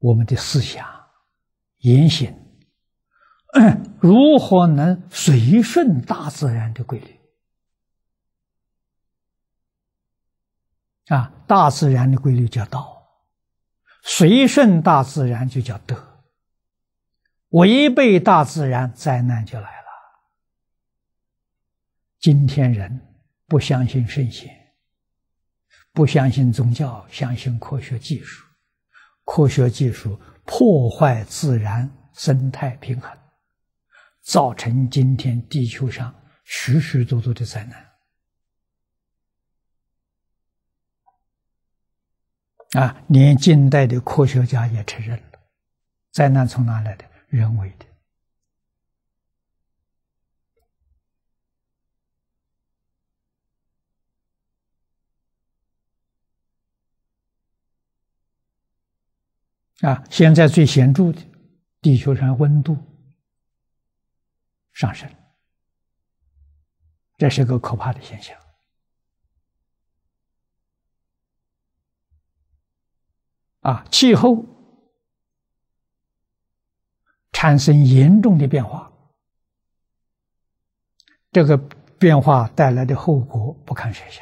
我们的思想、言行，如何能随顺大自然的规律？大自然的规律叫道，随顺大自然就叫德，违背大自然，灾难就来了。今天人不相信圣贤，不相信宗教，相信科学技术。科学技术破坏自然生态平衡，造成今天地球上许许多多的灾难。连近代的科学家也承认了，灾难从哪来的？人为的。现在最显著的，地球上温度上升，这是个可怕的现象。气候产生严重的变化，这个变化带来的后果不堪设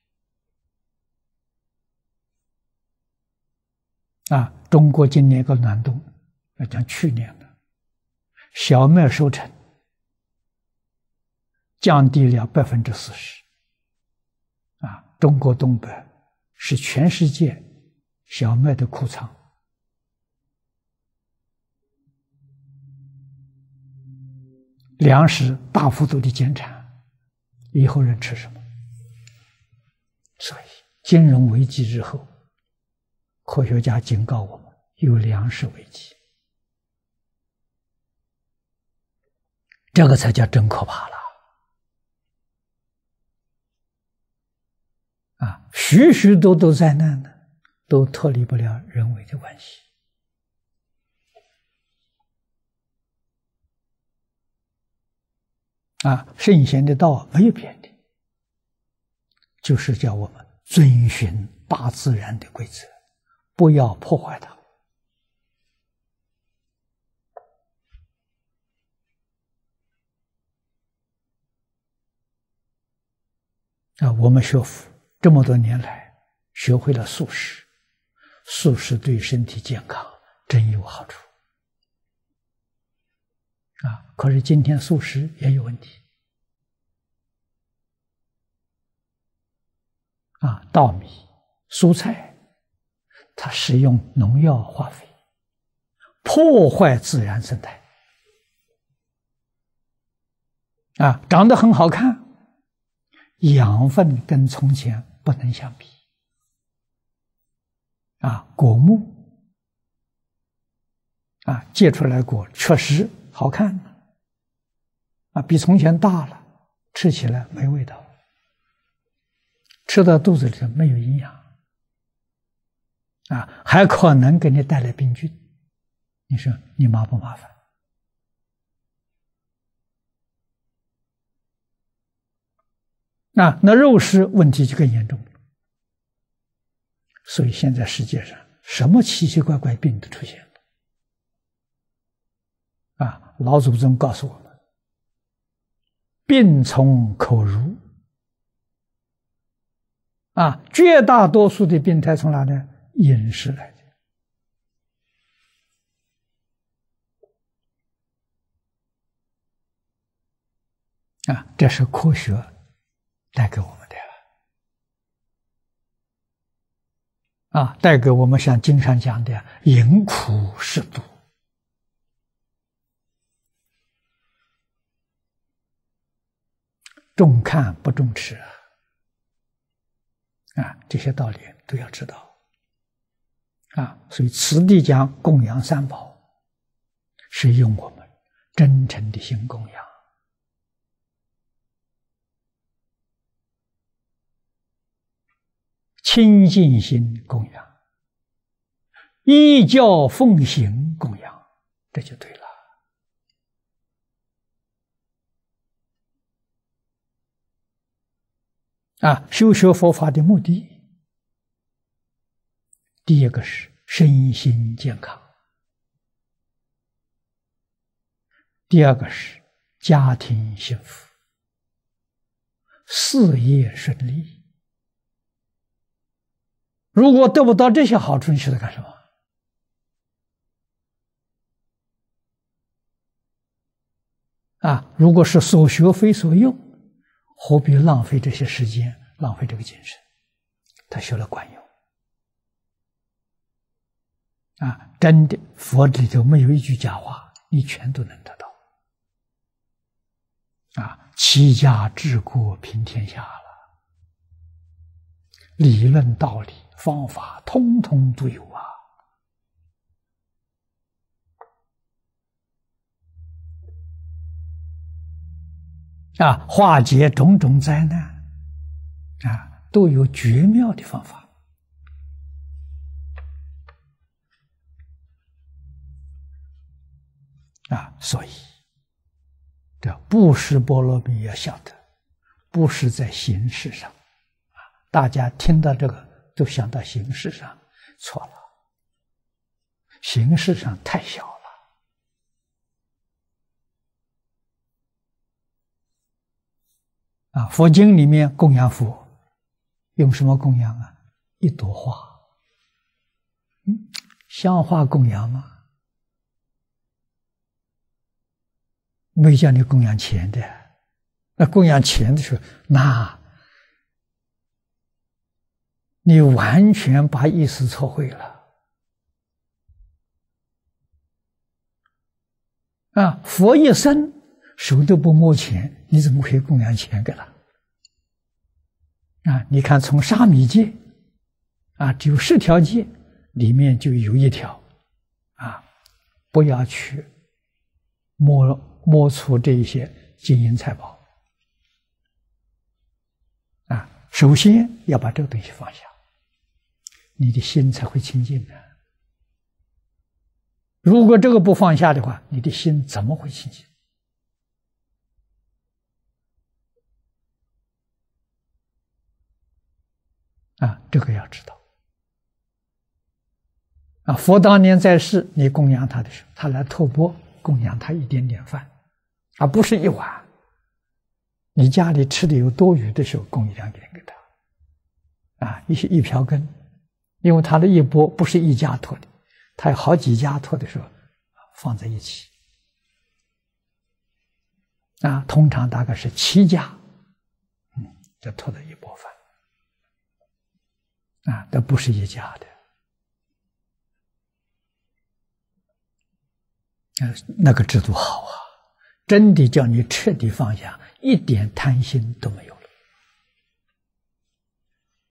想。中国今年个暖冬，讲去年的小麦收成降低了40%。中国东北是全世界小麦的库藏。粮食大幅度的减产，以后人吃什么？所以金融危机之后，科学家警告我们有粮食危机，这个才叫真可怕了。许许多多灾难呢，都脱离不了人为的关系。圣贤的道没有变的，就是叫我们遵循大自然的规则，不要破坏它。我们学佛这么多年来，学会了素食，素食对身体健康真有好处。可是今天素食也有问题。稻米、蔬菜，它使用农药化肥，破坏自然生态。长得很好看，养分跟从前不能相比。果木结出来果确实好看，比从前大了，吃起来没味道，吃到肚子里头没有营养，还可能给你带来病菌。你说你麻不麻烦？那肉食问题就更严重了。所以现在世界上什么奇奇怪怪病都出现了。老祖宗告诉我们，病从口入。绝大多数的病态从哪呢？饮食来的。这是科学带给我们的。带给我们像经常讲的饮苦适度。重看不重吃这些道理都要知道。所以此地讲供养三宝，是用我们真诚的心供养，清净心供养，依教奉行供养，这就对了。修学佛法的目的，第一个是身心健康， 第二个是家庭幸福，事业顺利。如果得不到这些好处，你学它干什么？如果是所学非所用，何必浪费这些时间，浪费这个精神？他学了管用。真的，佛里头没有一句假话，你全都能得到。齐家治国平天下了，理论道理方法通通都有化解种种灾难都有绝妙的方法。所以这布施波罗蜜要晓得，不是在形式上大家听到这个都想到形式上，错了，形式上太小了佛经里面供养佛用什么供养一朵花，香花供养吗？没叫你供养钱的。那供养钱的时候，那你完全把意思错会了佛一生手都不摸钱，你怎么可以供养钱给他你看从沙弥戒只有10条戒，里面就有一条不要去摸出这一些金银财宝首先要把这个东西放下，你的心才会清净的。如果这个不放下的话，你的心怎么会清净？这个要知道佛当年在世，你供养他的时候，他来托钵供养他一点点饭不是一碗。你家里吃的有多余的时候，供一两点给他一瓢羹，因为他的一钵不是一家托的，他有好几家托的时候放在一起通常大概是7家就托的一钵饭这不是一家的那个制度好真的叫你彻底放下，一点贪心都没有